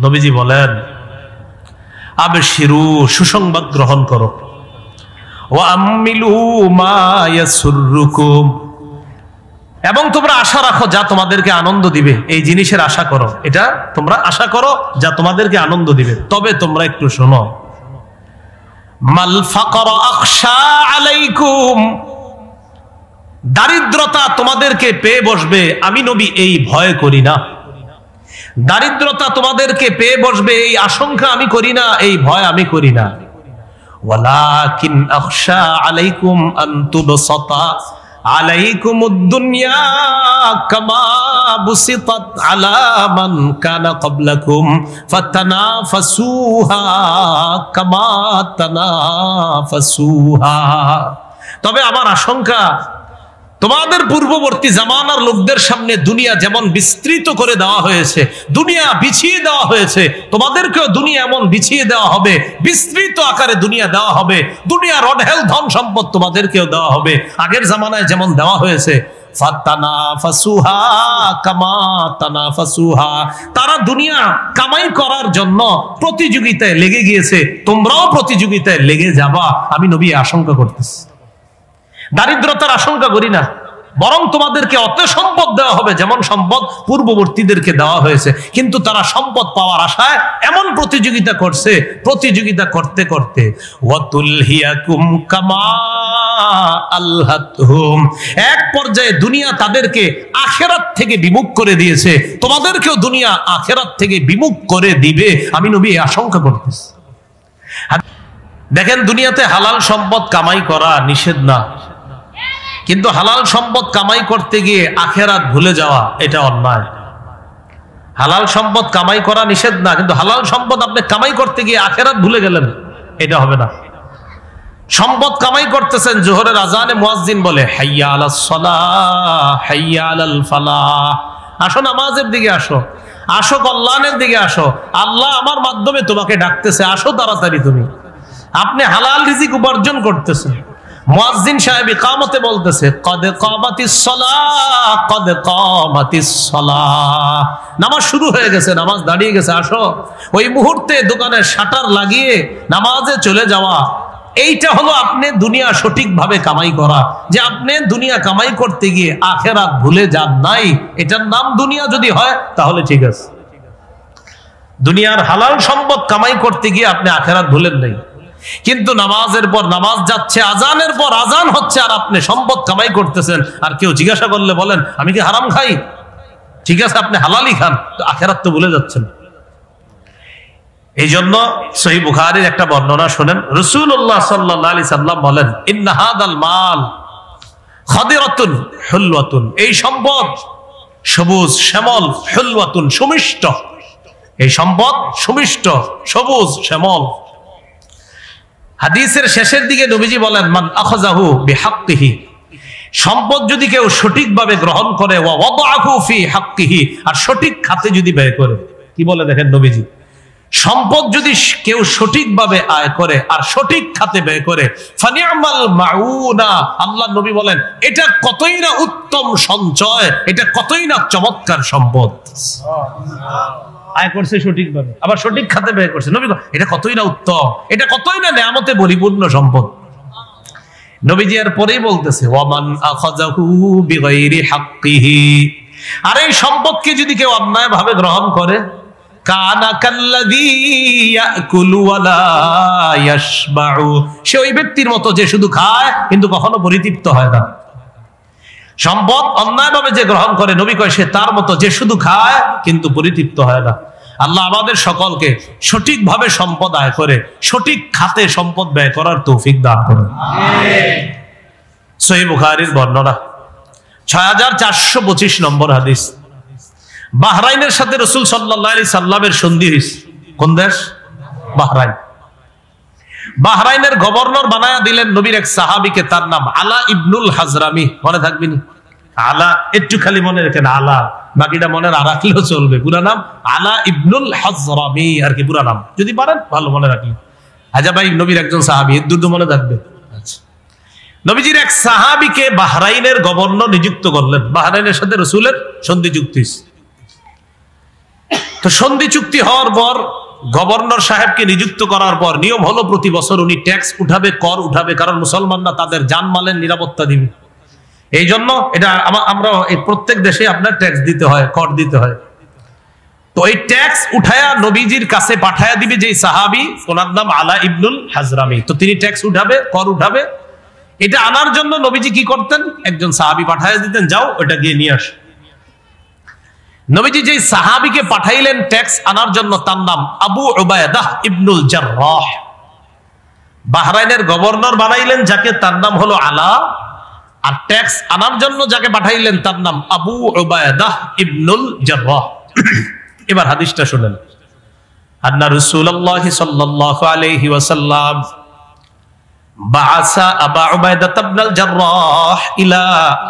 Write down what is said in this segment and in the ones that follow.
নবীজি বলেন, আবশিরু, সুসংবাদ গ্রহণ করো, ওয়া আমিলু মা ইয়াসুররুকুম, এবং তোমরা আশা রাখো যা তোমাদেরকে আনন্দ দিবে। এই জিনিসের আশা করো, এটা তোমরা আশা করো যা তোমাদেরকে আনন্দ দিবে। তবে তোমরা একটু শোনো, মাল ফাকর আখশা আলাইকুম, দারিদ্রতা তোমাদেরকে পেয়ে বসবে, আমি নবী এই ভয় করি না। দারিদ্রতা তোমাদেরকে পেয়ে বসবে এই আশঙ্কা আমি করি না, এই ভয় আমি করি না। ওয়ালাকিন আখশা আলাইকুম আন তুবসাতা আলাইকুমুদ দুনিয়া কামা বুসিতাত আলা মান কানা ক্বাবলাকুম ফাতানাফাসুহা কামা তানাফাসুহা। তবে আমার আশঙ্কা, তোমাদের পূর্ববর্তী জামানার লোকদের সামনে দুনিয়া যেমন বিস্তৃত করে দেওয়া হয়েছে, দুনিয়া বিছিয়ে দেওয়া হয়েছে, তোমাদেরকেও দুনিয়া এমন বিছিয়ে দেওয়া হবে, বিস্তৃত আকারে দুনিয়া দেওয়া হবে। দুনিয়ার অঢেল ধন সম্পদ তোমাদেরকেও দেওয়া হবে, আগের জামানায় যেমন দেওয়া হয়েছে। ফাতানাফাসুহা কামা তানাফাসুহা, তারা দুনিয়া কামাই করার জন্য প্রতিযোগিতায় লেগে গিয়েছে, তোমরাও প্রতিযোগিতায় লেগে যাবা, আমি নবী আশঙ্কা করতেছি। দারিদ্রতার আশঙ্কা করি না, বরং তোমাদেরকে অত সম্পদ দেওয়া হবে যেমন সম্পদ পূর্ববর্তীদেরকে দেওয়া হয়েছে। কিন্তু তারা সম্পদ পাওয়ার আশায় এমন প্রতিযোগিতা করছে, প্রতিযোগিতা করতে করতে ওয়াতুলহিয়াকুম কামা আলহাতহুম, এক পর্যায়ে দুনিয়া তাদেরকে আখিরাত থেকে বিমুখ করে দিয়েছে, তোমাদেরকেও দুনিয়া আখিরাত থেকে বিমুখ করে দিবে, আমি নবী আশঙ্কা করতেছি। দেখেন, দুনিয়াতে হালাল সম্পদ কামাই করা নিষেধ না, কিন্তু হালাল সম্পদ কামাই করতে গিয়ে আখিরাত ভুলে যাওয়া এটা অন্যায়। হালাল সম্পদ কামাই করা নিষেধ না, কিন্তু হালাল সম্পদ আপনি কামাই করতে গিয়ে আখিরাত ভুলে গেলেন, এটা হবে না। সম্পদ কামাই করতেছেন, জোহরের আজানে মুয়াজ্জিন বলে হাইয়া আলাস সালাহ হাইয়া আলাল ফালাহ, আসো নামাজের দিকে আসো, আসো কল্যাণের দিকে আসো, আল্লাহ আমার মাধ্যমে তোমাকে ডাকতেছে, আসো তাড়াতাড়ি তুমি। আপনি হালাল রিজিক উপার্জন করতেছেন, মুয়াজ্জিন সাহেব ইকামতে বলতেছে কদ কামাতিস সালাহ কদ কামাতিস সালাহ, নামাজ শুরু হয়ে গেছে, নামাজ দাঁড়িয়ে গেছে, আসো। ওই মুহূর্তে দোকানের শাটার লাগিয়ে নামাজে চলে যাওয়া, এইটা হলো আপনি দুনিয়া সঠিকভাবে কামাই করা। যে আপনি দুনিয়া কামাই করতে গিয়ে আখিরাত ভুলে যান নাই, এটার নাম দুনিয়া যদি হয় তাহলে ঠিক আছে। দুনিয়ার হালাল সম্পদ কামাই করতে গিয়ে আপনি আখিরাত ভুলেন নাই, কিন্তু নামাজের পর নামাজ যাচ্ছে, আজানের পর আজান হচ্ছে, আর আপনি সম্পদ কামাই করতেছেন, আর কেউ জিজ্ঞাসা করলে বলেন আমি কি হারাম খাই? ঠিক আছে, আপনি হালালই খান, তো আখিরাত তো ভুলে যাচ্ছেন। এই জন্য সহিহ বুখারীর একটা বর্ণনা শুনেন, রাসূলুল্লাহ সাল্লাল্লাহু আলাইহি সাল্লাম বলেন ইন্না হাদাল মাল খাদিরাতুন হুলওয়াতুন, এই সম্পদ সবুজ শ্যামল, হুলওয়াতুন সুমিষ্ট, এই সম্পদ সুমিষ্ট সবুজ শ্যামল। হাদিসের শেষের দিকে নবীজি বলেন মান আখাযাহু বিহাক্কিহি, সম্পদ যদি কেউ সঠিকভাবে গ্রহণ করে, ওয়া ওয়াদাআহু ফি হাক্কিহি, আর সঠিক খাতে যদি ব্যয় করে। কি বলে দেখেন নবীজি, সম্পদ যদি কেউ সঠিকভাবে আয় করে আর সঠিক খাতে ব্যয় করে, ফানি'মাল মাউনা, আল্লাহ নবী বলেন এটা কতই না উত্তম সঞ্চয়, এটা কতই না চমৎকার সম্পদ। আয় করছে সঠিকভাবে, আবার সঠিক খাতে ব্যয় করছে, নবী এটা কতই না উত্তম, এটা কতই না নেয়ামতে পরিপূর্ণ সম্পদ। নবীজি এর পরেই বলতেছে ওয়ামান আখাযাহু বিগাইরি হাক্কিহি, আর এই সম্পদকে যদি কেউ অন্যায়ভাবে গ্রহণ করে, কানা কাল্লাযী ইয়াকুলু ওয়া লা ইয়াশবাউ, সে ওই ব্যক্তির মতো যে শুধু খায় কিন্তু কখনো পরিতৃপ্ত হয় না। সম্পদ অন্যায়ভাবে যে গ্রহণ করে, নবী কয় সে তার মতো যে শুধু খায় কিন্তু পরিতৃপ্ত হয় না। আল্লাহ আমাদের সকলকে সঠিকভাবে সম্পদ আয় করে সঠিক খাতে সম্পদ ব্যয় করার তৌফিক দান করুন, আমিন। সহিহ বুখারীর বর্ণনা 6425 নম্বর হাদিস। বাহরাইনের সাথে রাসূল সাল্লাল্লাহু আলাইহি সাল্লামের সন্ধি হয়েছে। কোন দেশ? বাহরাইন। বাহরাইনের গভর্নর বানায়া দিলেন নবীর এক সাহাবীকে, তার নাম আলা ইবনুল হাজরামি। মনে থাকবে নি? আলা একটু খালি মনে রাখেন, আলা, বাকিটা মনে রাখলেও চলবে। পুরা নাম আলা ইবনুল হাজরামি, আর কি পুরা নাম যদি পারেন ভালো মনে রাখলেন। আচ্ছা ভাই, নবীর একজন সাহাবী, দুর্দ মনে থাকবে। আচ্ছা, নবীজির এক সাহাবীকে বাহরাইনের গভর্নর নিযুক্ত করলেন, বাহরাইনের সাথে রাসূলের সন্ধি চুক্তি। তো সন্ধি চুক্তি হওয়ার পর গভর্নর সাহেবকে নিযুক্ত করার পর নিয়ম হলো প্রতি বছর উনি ট্যাক্স উঠাবে, কর উঠাবে, কারণ মুসলমানরা তাদের জানমালের নিরাপত্তা দিবে। এই জন্য এটা আমরা এই প্রত্যেক দেশে আপনার ট্যাক্স দিতে হয়, কর দিতে হয়। তো এই ট্যাক্স উঠায়া নবীজির কাছে পাঠায়া দিবে যে সাহাবী, ওনার নাম আলা ইবনুল হাজরামি। তো তিনি ট্যাক্স উঠাবে, কর উঠাবে। এটা আনার জন্য নবীজি কি করতেন, একজন সাহাবী পাঠায়া দিতেন, যাও ওটা গিয়ে নিয়ে আস। নবীজি যে সাহাবীকে পাঠাইলেন ট্যাক্স আনার জন্য, তার নাম আবু উবায়দাহ ইবনুল জাররাহ। বাহরাইনের গভর্নর বানাইলেন যাকে, তার নাম হলো আলা। আর ট্যাক্স আনার জন্য যাকে পাঠাইলেন তার নাম আবু উবায়দাহ ইবনুল জাররাহ। এবার হাদিসটা শুনেন। আন্না রাসূলুল্লাহ সাল্লাল্লাহু আলাইহি ওয়াসাল্লাম বাআসা আবু উবায়দাহ ইবনুল জাররাহ ইলা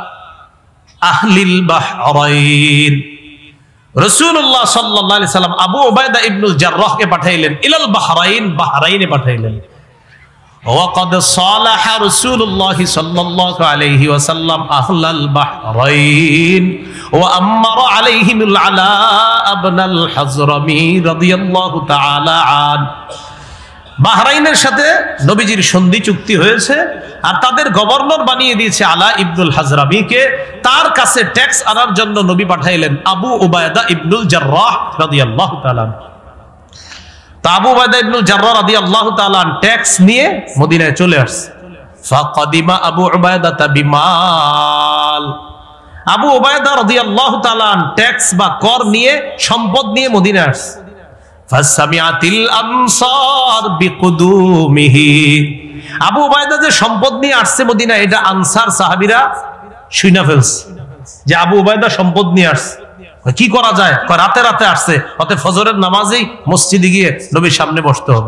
আহলিল বাহরাইন। রাসূলুল্লাহ সাল্লাল্লাহু আলাইহি সাল্লাম আবু উবায়দা ইবনুল জাররাহকে পাঠাইলেন ইলাল বাহরাইন, বাহরাইনে পাঠাইলেন। ওয়াকাদ সালাহা রাসূলুল্লাহ সাল্লাল্লাহু আলাইহি ওয়াসাল্লাম আহলাল বাহরাইন ওয়া আমারা আলাইহিমুল আলা ইবনুল হাজরামি রাদিয়াল্লাহু তাআলা আন। বাহরাইনের সাথে নবীজির সন্ধি চুক্তি হয়েছে, আর তাদের গভর্নর বানিয়ে দিয়েছে আলা ইবনুল হাজরামিকে। তার কাছে ট্যাক্স আনার জন্য নবী পাঠাইলেন আবু উবায়দা ইবনুল জাররাহ রাদিয়াল্লাহু তাআলা। তা আবু উবায়দা ইবনুল জাররাহ রাদিয়াল্লাহু তাআলা ট্যাক্স নিয়ে মদিনায় চলে আসছে। ফাকাদিমা আবু উবায়দা বিমাল। আবু উবায়দা রাদিয়াল্লাহু তাআলা ট্যাক্স বা কর নিয়ে, সম্পদ নিয়ে মদিনায় আসছে। ফাসামিআতিল আনসার বিকুদুমিহি। আবু উবায়দা যে সম্পদ নিয়ে আসছে মদিনায়, এটা আনসার সাহাবীরা শুনে ফেলছে যে আবু উবায়দা সম্পদ নিয়ে আসছে। কি করা যায়, রাতে রাতে আসছে, অতএব ফজরের নামাজেই মসজিদে গিয়ে নবীর সামনে বসতে হবে।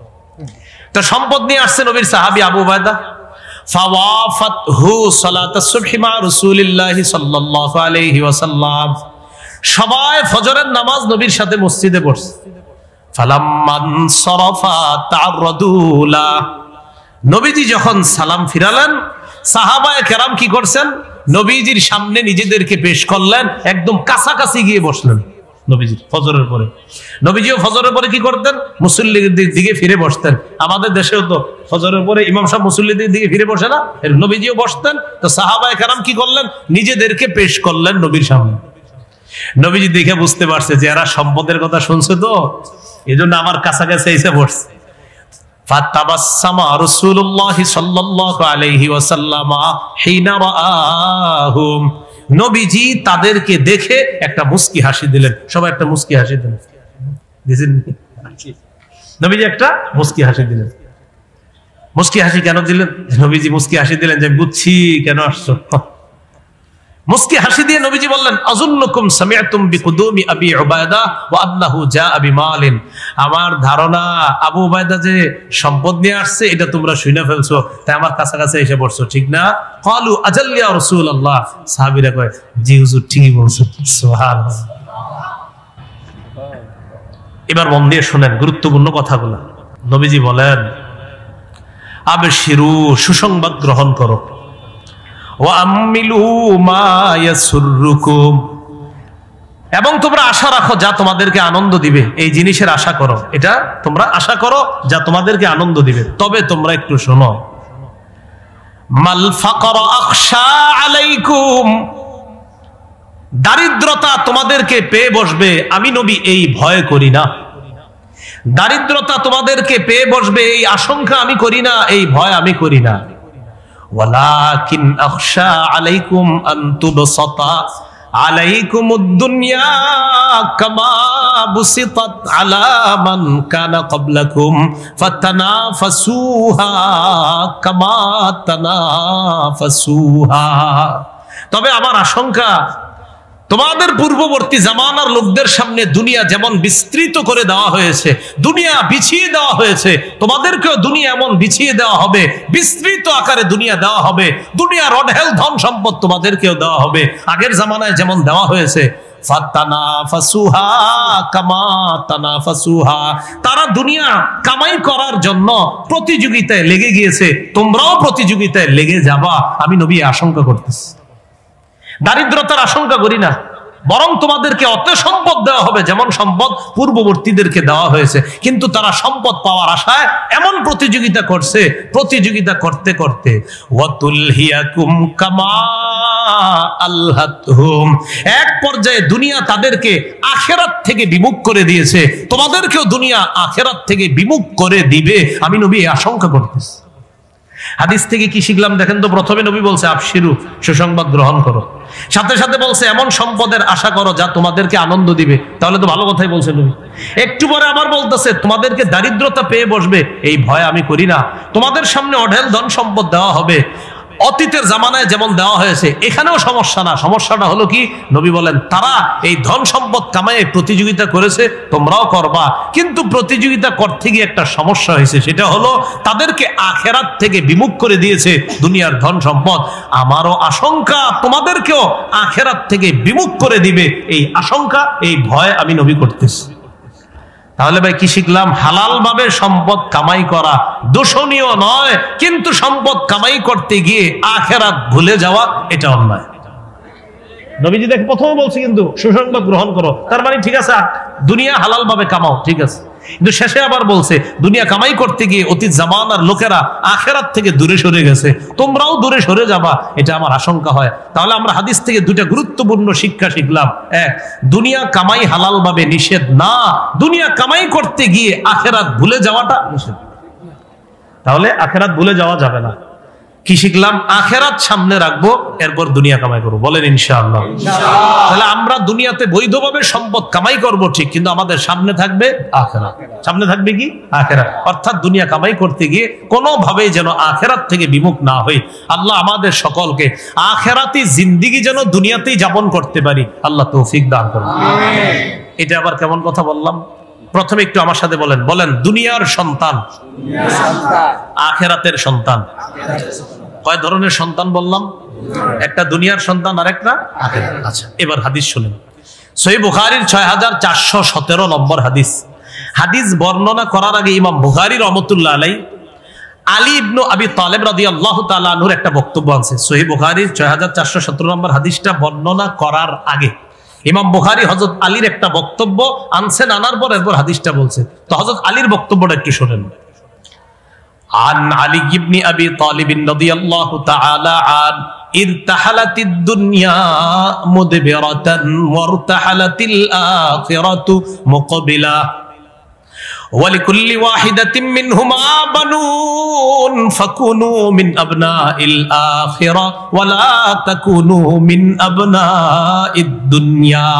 তো সম্পদ নিয়ে আসছে নবীর সাহাবী আবু উবায়দা। ফাওয়াফাতহু সালাতাস সুবহি মা রাসূলিল্লাহি সাল্লাল্লাহু আলাইহি ওয়াসাল্লাম। সবাই ফজরের নামাজ নবীর সাথে মসজিদে পড়ছে। ফালাম্মান সারাফা তা'আররাদু লা। নবীজি যখন সালাম ফিরালেন, সাহাবায়ে কেরাম কি করছেন, নবীজির সামনে নিজেদেরকে পেশ করলেন, একদম কাছাকাছি গিয়ে বসলেন নবীজির ফজরের পরে। নবীজিও ফজরের পরে কি করতেন, মুসল্লিদের দিকে ফিরে বসতেন। আমাদের দেশেও তো ফজরের পরে ইমাম সাহেব মুসল্লিদের দিকে ফিরে বসে না, নবীজিও বসতেন। তো সাহাবায়ে কেরাম কি করলেন, নিজেদেরকে পেশ করলেন নবীর সামনে। নবীজি দেখে বুঝতে পারছে যে এরা সম্পদের কথা শুনছে, তো এজন্য আমার কাছাকাছি এসে বসছে। ফাতাবাসসামা রাসূলুল্লাহ সাল্লাল্লাহু আলাইহি ওয়াসাল্লাম হিনা রাআহুম। নবীজি তাদেরকে দেখে একটা মুস্কি হাসি দিলেন। সবাই একটা মুস্কি হাসি দিলেন, দেখেন নবীজি একটা মুস্কি হাসি দিলেন। মুস্কি হাসি কেন দিলেন? নবীজি মুস্কি হাসি দিলেন যে বুঝছি কেন আসছো। মুস্কি হাসি দিয়ে নবীজি বললেন, আযুন্নুকুম সামি'তুম বিকুদুমি আবি উবায়দা ওয়া আন্নাহু জাআ বিমালিন। আমার ধারণা আবু উবায়দা যে সম্পদ নিয়ে আসছে এটা তোমরা শুনে ফেলছো, তাই আমার কাছাকাছি এসে পড়ছো, ঠিক না? ক্বালু আজাল ইয়া রাসূলুল্লাহ। সাহাবীরা কয়, জি হুজুর ঠিকই বলছো। সুবহানাল্লাহ। এবার মন দিয়ে শুনেন গুরুত্বপূর্ণ কথাগুলো। নবীজি বলেন, আবশিরু, সুসংবাদ গ্রহণ করো। এবং তোমরা আশা রাখো যা তোমাদেরকে আনন্দ দিবে। এই জিনিসের আশা করো, এটা তোমরা আশা করো যা তোমাদেরকে আনন্দ দিবে। তবে তোমরা একটু শোনো, মাল ফাকরা আখশা আলাইকুম। দারিদ্রতা তোমাদেরকে পেয়ে বসবে, আমি নবী এই ভয় করি না। দারিদ্রতা তোমাদেরকে পেয়ে বসবে এই আশঙ্কা আমি করি না, এই ভয় আমি করি না। ওয়ালাকিন আখশা আলাইকুম আন তুবসাতা আলাইকুমুদ দুনিয়া কামা বুসিতাত আলা মান কানা ক্বাবলাকুম ফাতানাফাসুহা কামা তানাফাসুহা। তবে আমার আশঙ্কা, তোমাদের পূর্ববর্তী জামানার লোকদের সামনে দুনিয়া যেমন বিস্তৃত করে দেওয়া হয়েছে, দুনিয়া বিছিয়ে দেওয়া হয়েছে, তোমাদেরকেও দুনিয়া এমন বিছিয়ে দেওয়া হবে, বিস্তৃত আকারে দুনিয়া দেওয়া হবে। দুনিয়ার অঢেল ধন সম্পদ তোমাদেরকেও দেওয়া হবে, আগের জামানায় যেমন দেওয়া হয়েছে। ফাতানাফাসুহা কামা তানাফাসুহা। তারা দুনিয়া কামাই করার জন্য প্রতিযোগিতায় লেগে গিয়েছে, তোমরাও প্রতিযোগিতায় লেগে যাবা, আমি নবী আশঙ্কা করতেছি। দারিদ্রতার আশঙ্কা করি না, বরং তোমাদেরকে অত সম্পদ দেওয়া হবে যেমন সম্পদ পূর্ববর্তীদেরকে দেওয়া হয়েছে। কিন্তু তারা সম্পদ পাওয়ার আশায় এমন প্রতিযোগিতা করছে, প্রতিযোগিতা করতে করতে ওয়াতুলহিয়াকুম কামা আলহাতহুম, এক পর্যায়ে দুনিয়া তাদেরকে আখিরাত থেকে বিমুখ করে দিয়েছে। তোমাদেরকেও দুনিয়া আখিরাত থেকে বিমুখ করে দিবে, আমি নবী আশঙ্কা করতেছি। হাদিস থেকে কি শিখলাম দেখেন তো। প্রথমে নবী বলছে আবশিরু, সুসংবাদ গ্রহণ করো। সাথে সাথে বলছে এমন সম্পদের আশা করো যা তোমাদেরকে আনন্দ দিবে। তাহলে তো ভালো কথাই বলছে নবী। একটু পরে আবার বলতেছে তোমাদেরকে দারিদ্রতা পেয়ে বসবে, এই ভয় আমি করি না। তোমাদের সামনে অঢেল ধন সম্পদ দেওয়া হবে, অতীতের জামানায় যেমন দেওয়া হয়েছে, এখানেও সমস্যা না। সমস্যাটা হলো কি, নবী বলেন তারা এই ধন সম্পদ কামায়ে প্রতিযোগিতা করেছে, তোমরাও করবা। কিন্তু প্রতিযোগিতা করতে গিয়ে একটা সমস্যা হয়েছে, সেটা হলো তাদেরকে আখিরাত থেকে বিমুখ করে দিয়েছে দুনিয়ার ধন সম্পদ। আমারও আশঙ্কা তোমাদেরকেও আখিরাত থেকে বিমুখ করে দিবে, এই আশঙ্কা, এই ভয় আমি নবী করতেছি। তাহলে ভাই কি শিখলাম? হালাল ভাবে সম্পদ কামাই করা দোষণীয় নয়, কিন্তু সম্পদ কামাই করতে গিয়ে আখিরাত ভুলে যাওয়া এটা অন্যায়। নবীজি দেখ প্রথমে বলছে কিন্তু সুসংবাদ গ্রহণ করো, তার মানে ঠিক আছে দুনিয়া হালাল ভাবে কামাও, ঠিক আছে। কিন্তু শেষে আবার বলছে দুনিয়া কামাই করতে গিয়ে অতীত জামানার লোকেরা আখিরাত থেকে দূরে সরে গেছে, তোমরাও দূরে সরে যাবা, এটা আমার আশঙ্কা হয়। তাহলে আমরা হাদিস থেকে দুইটা গুরুত্বপূর্ণ শিক্ষা শিখলাম। এক, দুনিয়া কামাই হালাল ভাবে নিষেধ না, দুনিয়া কামাই করতে গিয়ে আখিরাত ভুলে যাওয়াটা নিষেধ। তাহলে আখিরাত ভুলে যাওয়া যাবে না। কি শিখলাম? আখিরাত সামনে রাখবো, এরপর দুনিয়া কামাই করবো। বলেন ইনশাআল্লাহ। তাহলে আমরা দুনিয়াতে বৈধভাবে সম্পদ কামাই করব ঠিক, কিন্তু আমাদের সামনে থাকবে আখিরাত। সামনে থাকবে কি? আখিরাত। অর্থাৎ দুনিয়া কামাই করতে গিয়ে কোনোভাবেই যেন আখিরাত থেকে বিমুখ না হই। আল্লাহ আমাদের সকলকে আখিরাতি জিন্দেগি যেন দুনিয়াতেই যাপন করতে পারি, আল্লাহ তৌফিক দান করুন। এটা আবার কেমন কথা বললাম? প্রথমে একটু আমার সাথে বলেন, বলেন দুনিয়ার সন্তান, আখিরাতের সন্তান। কয় ধরনের সন্তান বললাম? একটা দুনিয়ার সন্তান আর একটা আখিরাত। আচ্ছা, এবার হাদিস শুনেন। সহিহ বুখারীর 6417 নম্বর হাদিস। হাদিস বর্ণনা করার আগে ইমাম বুখারী রাহমাতুল্লাহ আলাইহি আলী ইবনে আবি তালেব রাদিয়াল্লাহু তাআলা আনহুর একটা বক্তব্য আছে। সহিহ বুখারীর 6417 নম্বর হাদিসটা বর্ণনা করার আগে ইমাম বুখারী হযরত আলীর একটা বক্তব্য আনছেন, আনার পর এরপর হাদিসটা বলছে। তো হযরত আলীর বক্তব্যটা একটু শুনেন। عن علي بن أبي طالب رضي الله تعالى عنه ارتحلت الدنيا مدبرة وارتحلت الآخرة مقبلة ولكل واحدة منهما بنون فكونوا من أبناء الآخرة ولا تكونوا من أبناء الدنيا।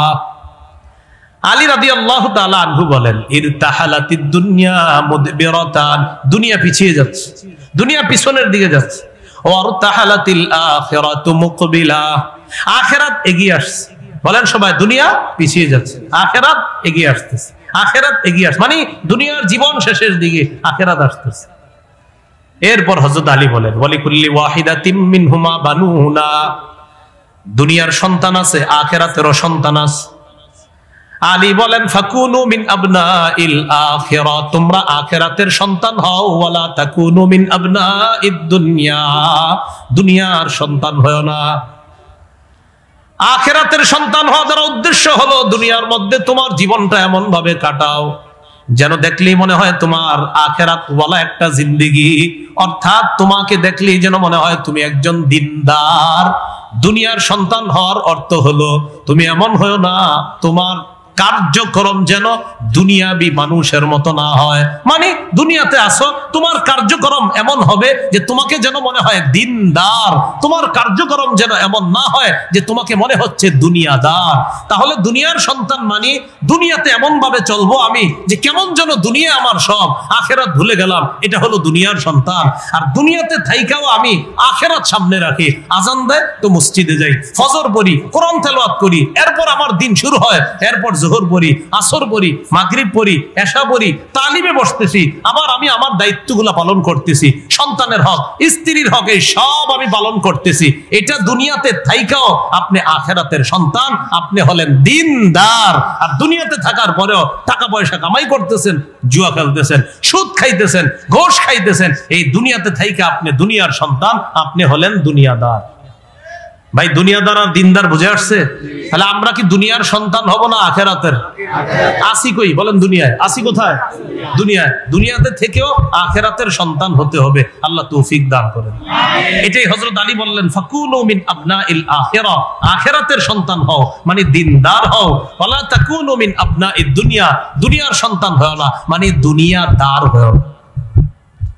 আলী রাদিয়াল্লাহু তাআলা আনহু বলেন, ইরতাহালাতিদ দুনিয়া মুদবিরাতান, দুনিয়া পিছিয়ে যাচ্ছে, দুনিয়া পিছনের দিকে যাচ্ছে। ওয়ারতাহালাতিল আখিরাতু মুকবিলা, আখিরাত এগিয়ে আসছে। বলেন সবাই, দুনিয়া পিছিয়ে যাচ্ছে, আখিরাত এগিয়ে আসতেছে। আখিরাত এগিয়ে আসছে মানে দুনিয়ার জীবন শেষের দিকে, আখিরাত আসতেছে। এরপর হযরত আলী বলেন, ওয়ালিকুল্লি ওয়াহিদাতিম মিনহুমা বানুনা, দুনিয়ার সন্তান আছে, আখিরাতেরও সন্তান আছে। আলী বলেন, ফাকুনু মিন আবনাইল আখিরা, তোমরা আখিরাতের সন্তান হও। ওয়ালা তাকুনু মিন আবনাইদ দুনিয়া, দুনিয়ার সন্তান হও না। আখিরাতের সন্তান হওয়ার দ্বারা উদ্দেশ্য হলো দুনিয়ার মধ্যে তোমার জীবনটা এমন ভাবে কাটাও যেন দেখলেই মনে হয় তোমার আখিরাত ওয়ালা একটা জিন্দেগি। অর্থাৎ তোমাকে দেখলেই যেন মনে হয় তুমি একজন দিনদার। দুনিয়ার সন্তান হওয়ার অর্থ হলো তুমি এমন হও না তোমার কার্যক্রম যেন দুনিয়াবি মানুষের মতো না হয়। মানে দুনিয়াতে আসো, তোমার কার্যক্রম এমন হবে যে তোমাকে যেন মনে হয় দিনদার, তোমার কার্যক্রম যেন এমন না হয় যে তোমাকে মনে হচ্ছে দুনিয়াদার। তাহলে দুনিয়ার সন্তান মানে দুনিয়াতে এমন ভাবে চলবো আমি যে কেমন যেন দুনিয়া আমার সব, আখিরাত ভুলে গেলাম, এটা হলো দুনিয়ার সন্তান। আর দুনিয়াতে থাইকাও আমি আখিরাত সামনে রাখি। আজান দেয় তো মসজিদে যাই, ফজর পড়ি, কোরআন তেলাওয়াত করি, এরপর আমার দিন শুরু হয়। এরপর জোহর পড়ি, আসর পড়ি, মাগরিব পড়ি, এশা পড়ি, তালিমে বসতেছি, আবার আমি আমার দায়িত্বগুলো পালন করতেছি, সন্তানের হক, স্ত্রীর হক, এই সব আমি পালন করতেছি। এটা দুনিয়াতে থাইকাও আপনি আখিরাতের সন্তান, আপনি হলেন দিনদার। আর দুনিয়াতে থাকার পরেও টাকা পয়সা কামাই করতেছেন, জুয়া খেলতেছেন, সুদ খাইতেছেন, ঘোষ খাইতেছেন, এই দুনিয়াতে থাইকা আপনি দুনিয়ার সন্তান, আপনি হলেন দুনিয়াদার। ভাই দুনিয়াদার আর দিনদার বুঝে আসছে? তাহলে আমরা কি দুনিয়ার সন্তান হব না আখেরাতের? আসি কই বলেন? দুনিয়ায় আসি কোথায়? দুনিয়ায়। দুনিয়াতে থেকেও আখেরাতের সন্তান হতে হবে। আল্লাহ তৌফিক দান করেন। এটাই হযরত আলী বললেন, ফাকুনু মিন আবনাইল আখিরা, আখেরাতের সন্তান হও, মানে দিনদার হও। ওয়ালা তাকুনু মিন আবনাইদ দুনিয়া, দুনিয়ার সন্তান হও না, মানে দুনিয়াদার হও।